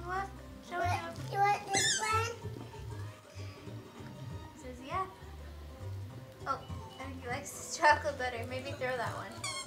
Noah? Show it, Noah. You want this one? He says, yeah. Oh, I think he likes his chocolate butter. Maybe throw that one.